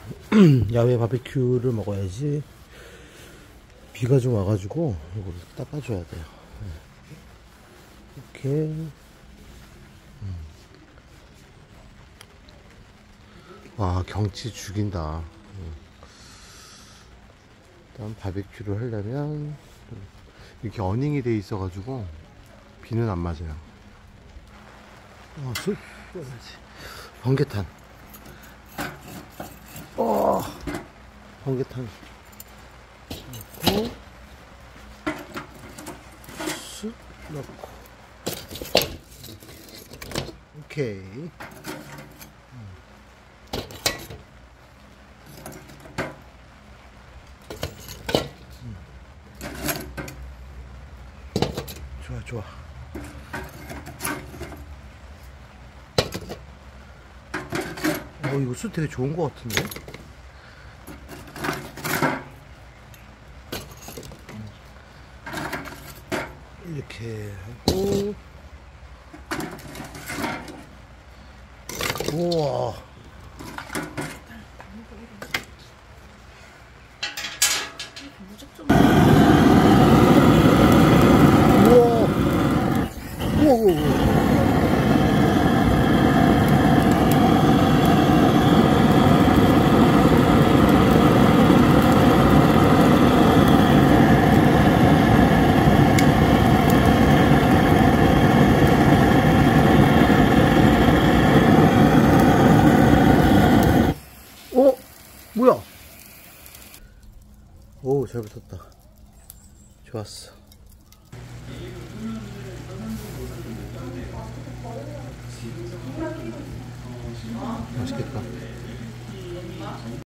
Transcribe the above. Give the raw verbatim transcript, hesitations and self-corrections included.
야외 바베큐를 먹어야지. 비가 좀 와가지고 이걸 닦아줘야 돼요. 이렇게. 음. 와, 경치 죽인다. 음. 일단 바베큐를 하려면 이렇게 어닝이 돼 있어가지고 비는 안 맞아요. 어, 술 번개탄. 어, 번개탄 넣고 쑥 넣고. 오케이. 좋아 좋아. 어, 이거 술 되게 좋은 것 같은데? 이렇게 하고. 우와. 우와. 우와. 어? 뭐야? 오, 잘 붙었다. 좋았어. 맛있겠다.